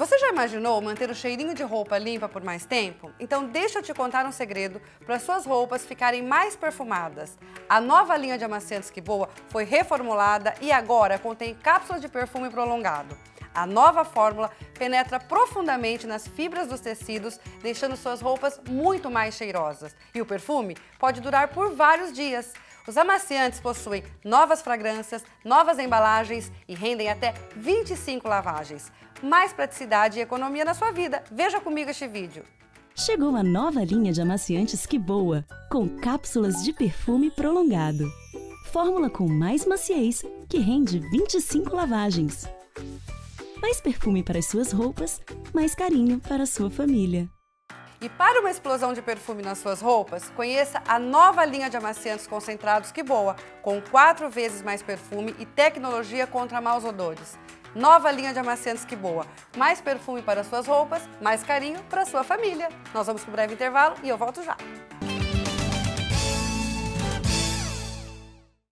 Você já imaginou manter o cheirinho de roupa limpa por mais tempo? Então deixa eu te contar um segredo para suas roupas ficarem mais perfumadas. A nova linha de amaciantes Que Voa foi reformulada e agora contém cápsulas de perfume prolongado. A nova fórmula penetra profundamente nas fibras dos tecidos, deixando suas roupas muito mais cheirosas. E o perfume pode durar por vários dias. Os amaciantes possuem novas fragrâncias, novas embalagens e rendem até 25 lavagens. Mais praticidade e economia na sua vida. Veja comigo este vídeo. Chegou a nova linha de amaciantes Que Voa, com cápsulas de perfume prolongado. Fórmula com mais maciez, que rende 25 lavagens. Mais perfume para as suas roupas, mais carinho para a sua família. E para uma explosão de perfume nas suas roupas, conheça a nova linha de amaciantes concentrados Que Voa, com 4 vezes mais perfume e tecnologia contra maus odores. Nova linha de amaciantes Que Voa, mais perfume para suas roupas, mais carinho para a sua família. Nós vamos para um breve intervalo e eu volto já.